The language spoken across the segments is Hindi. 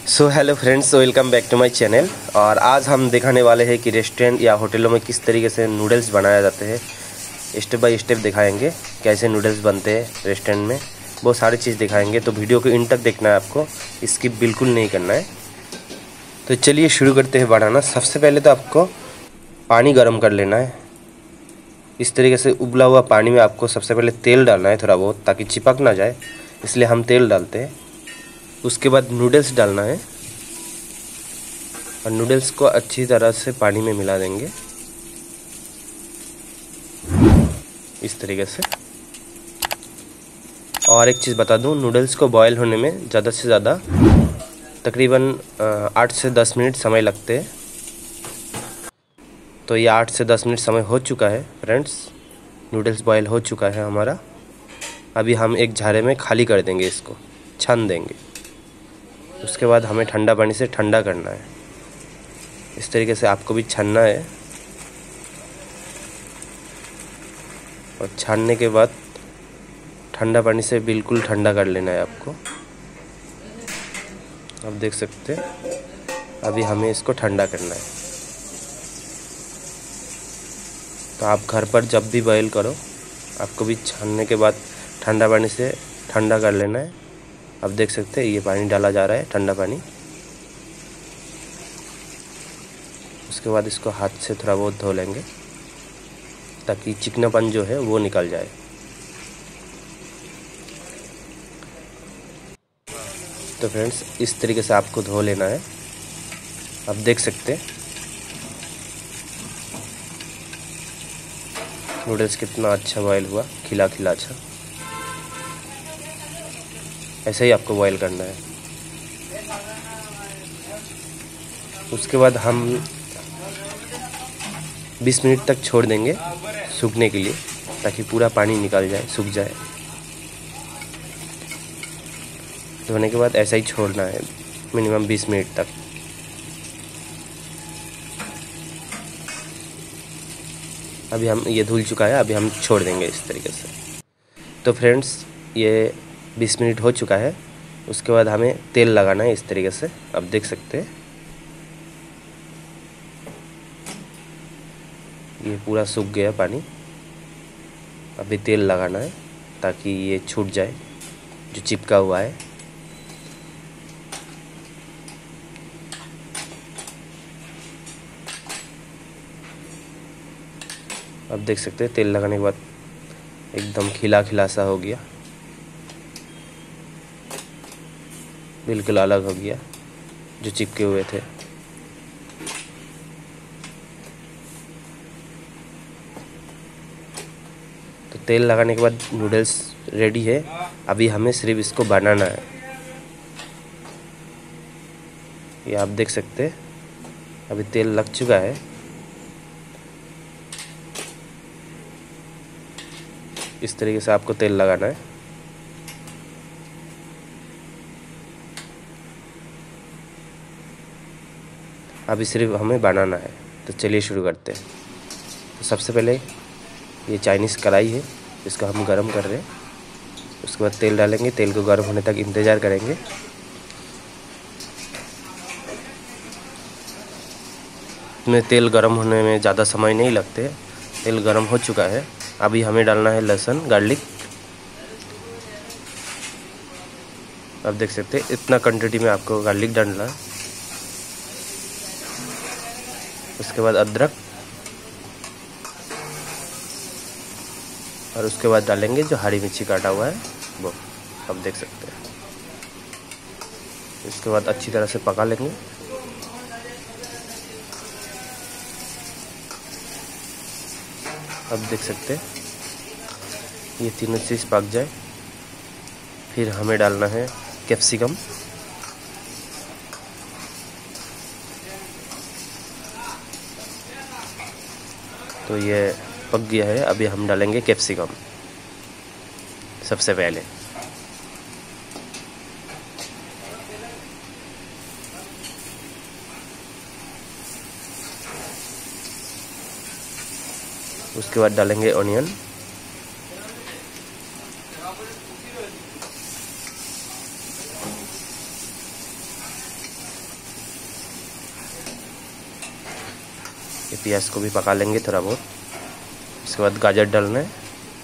So hello friends, welcome back to my channel. और आज हम दिखाने वाले हैं कि रेस्टोरेंट या होटलों में किस तरीके से नूडल्स बनाए जाते हैं। स्टेप बाय स्टेप दिखाएंगे कैसे नूडल्स बनते हैं रेस्टोरेंट में, बहुत सारी चीज़ दिखाएंगे। तो वीडियो को इन तक देखना है, आपको स्किप बिल्कुल नहीं करना है। तो चलिए शुरू करते हैं बनाना। सबसे पहले तो आपको पानी गर्म कर लेना है। इस तरीके से उबला हुआ पानी में आपको सबसे पहले तेल डालना है थोड़ा बहुत, ताकि चिपक ना जाए, इसलिए हम तेल डालते हैं। उसके बाद नूडल्स डालना है और नूडल्स को अच्छी तरह से पानी में मिला देंगे इस तरीके से। और एक चीज़ बता दूं, नूडल्स को बॉयल होने में ज़्यादा से ज़्यादा तकरीबन 8 से 10 मिनट समय लगते हैं। तो ये 8 से 10 मिनट समय हो चुका है फ्रेंड्स, नूडल्स बॉयल हो चुका है हमारा। अभी हम एक झारे में खाली कर देंगे, इसको छान देंगे। उसके बाद हमें ठंडा पानी से ठंडा करना है। इस तरीके से आपको भी छानना है और छानने के बाद ठंडा पानी से बिल्कुल ठंडा कर लेना है आपको। आप देख सकते हैं, अभी हमें इसको ठंडा करना है। तो आप घर पर जब भी बॉयल करो, आपको भी छानने के बाद ठंडा पानी से ठंडा कर लेना है। आप देख सकते हैं, ये पानी डाला जा रहा है, ठंडा पानी। उसके बाद इसको हाथ से थोड़ा बहुत धो लेंगे, ताकि चिकनापन जो है वो निकल जाए। तो फ्रेंड्स, इस तरीके से आपको धो लेना है। आप देख सकते हैं नूडल्स कितना अच्छा बॉयल हुआ, खिला खिला अच्छा। ऐसे ही आपको बॉयल करना है। उसके बाद हम 20 मिनट तक छोड़ देंगे सूखने के लिए, ताकि पूरा पानी निकल जाए, सूख जाए। धोने के बाद ऐसा ही छोड़ना है मिनिमम 20 मिनट तक। अभी हम ये धुल चुका है, अभी हम छोड़ देंगे इस तरीके से। तो फ्रेंड्स, ये 20 मिनट हो चुका है। उसके बाद हमें तेल लगाना है इस तरीके से। आप देख सकते हैं ये पूरा सूख गया पानी। अभी तेल लगाना है ताकि ये छूट जाए जो चिपका हुआ है। आप देख सकते हैं तेल लगाने के बाद एकदम खिला खिला सा हो गया, बिल्कुल अलग हो गया जो चिपके हुए थे। तो तेल लगाने के बाद नूडल्स रेडी है। अभी हमें सिर्फ इसको बनाना है। ये आप देख सकते हैं, अभी तेल लग चुका है। इस तरीके से आपको तेल लगाना है। अभी सिर्फ हमें बनाना है। तो चलिए शुरू करते हैं। तो सबसे पहले ये चाइनीज़ कढ़ाई है, इसको हम गरम कर रहे हैं। उसके बाद तेल डालेंगे, तेल को गर्म होने तक इंतज़ार करेंगे। इसमें तेल गर्म होने में ज़्यादा समय नहीं लगते। तेल गर्म हो चुका है। अभी हमें डालना है लहसुन, गार्लिक। आप देख सकते हैं इतना क्वांटिटी में आपको गार्लिक डालना है। उसके बाद अदरक, और उसके बाद डालेंगे जो हरी मिर्ची काटा हुआ है वो। आप देख सकते हैं। इसके बाद अच्छी तरह से पका लेंगे। अब देख सकते हैं ये तीनों चीज़ पक जाए, फिर हमें डालना है कैप्सिकम। तो ये पक गया है। अभी हम डालेंगे कैप्सिकम सबसे पहले। उसके बाद डालेंगे ऑनियन। ये प्याज को भी पका लेंगे थोड़ा बहुत। इसके बाद गाजर डालना है।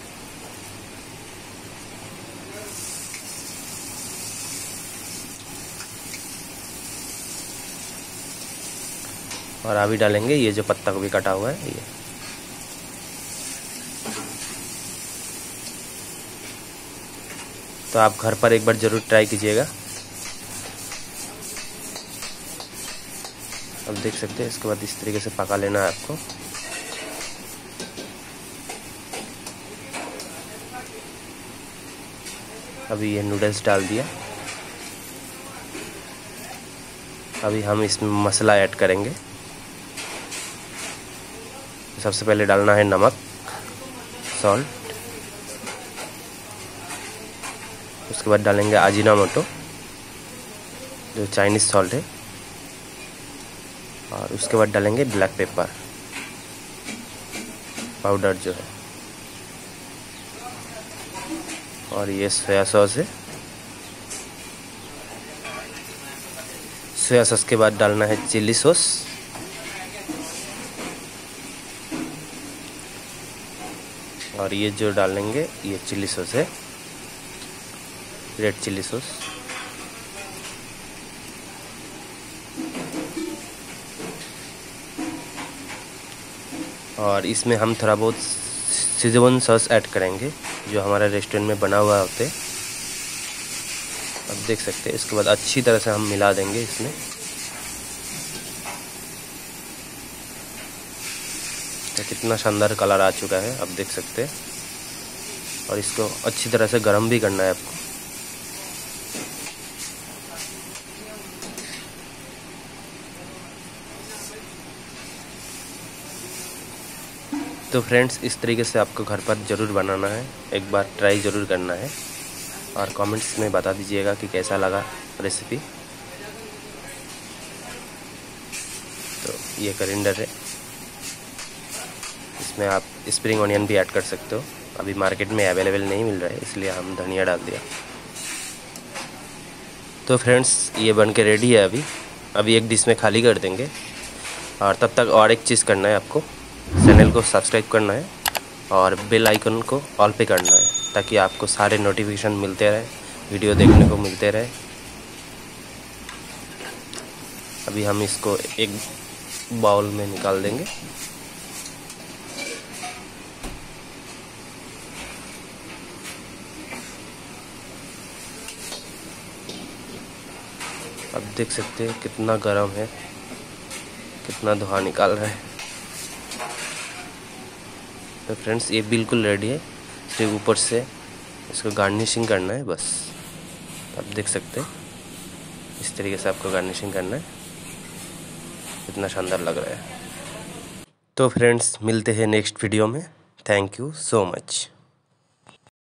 और अभी डालेंगे ये जो पत्ता गोभी कटा हुआ है ये। तो आप घर पर एक बार ज़रूर ट्राई कीजिएगा। अब देख सकते हैं। इसके बाद इस तरीके से पका लेना है आपको। अभी ये नूडल्स डाल दिया। अभी हम इसमें मसाला ऐड करेंगे। सबसे पहले डालना है नमक, सॉल्ट। उसके बाद डालेंगे अजीनोमोटो जो चाइनीज़ सॉल्ट है। और उसके बाद डालेंगे ब्लैक पेपर पाउडर जो है। और ये सोया सॉस है। सोया सॉस के बाद डालना है चिल्ली सॉस। और ये जो डालेंगे ये चिल्ली सॉस है, रेड चिल्ली सॉस। और इसमें हम थोड़ा बहुत सिजवान सॉस ऐड करेंगे जो हमारे रेस्टोरेंट में बना हुआ होते हैं। अब देख सकते हैं। इसके बाद अच्छी तरह से हम मिला देंगे इसमें। तो कितना शानदार कलर आ चुका है, अब देख सकते हैं। और इसको अच्छी तरह से गर्म भी करना है आपको। तो फ्रेंड्स, इस तरीके से आपको घर पर ज़रूर बनाना है, एक बार ट्राई ज़रूर करना है। और कमेंट्स में बता दीजिएगा कि कैसा लगा रेसिपी। तो ये करिंडर है, इसमें आप स्प्रिंग ऑनियन भी ऐड कर सकते हो। अभी मार्केट में अवेलेबल नहीं मिल रहा है, इसलिए हम धनिया डाल दिया। तो फ्रेंड्स, ये बन के रेडी है। अभी एक डिश में खाली कर देंगे। और तब तक और एक चीज़ करना है आपको, चैनल को सब्सक्राइब करना है और बेल आइकन को ऑल पे करना है, ताकि आपको सारे नोटिफिकेशन मिलते रहे, वीडियो देखने को मिलते रहे। अभी हम इसको एक बाउल में निकाल देंगे। अब देख सकते हैं कितना गर्म है, कितना धुआं निकाल रहा है। तो फ्रेंड्स, ये बिल्कुल रेडी है। सिर्फ ऊपर से इसको गार्निशिंग करना है बस। आप देख सकते हैं इस तरीके से आपको गार्निशिंग करना है। कितना शानदार लग रहा है। तो फ्रेंड्स, मिलते हैं नेक्स्ट वीडियो में। Thank you so much.